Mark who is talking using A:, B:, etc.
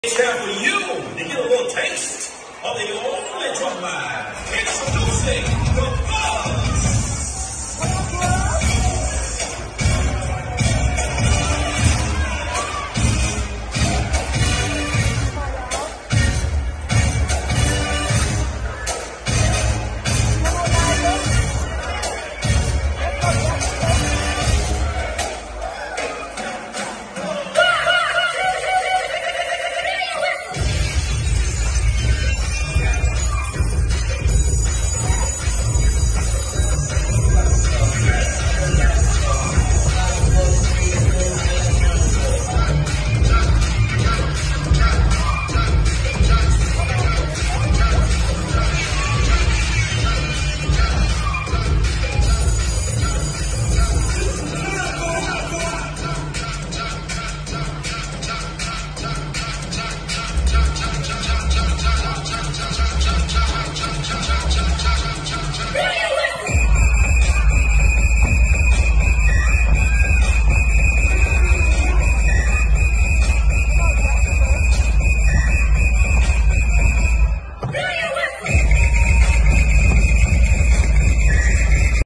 A: It's time for you to get a little taste of the only drum line. Introducing the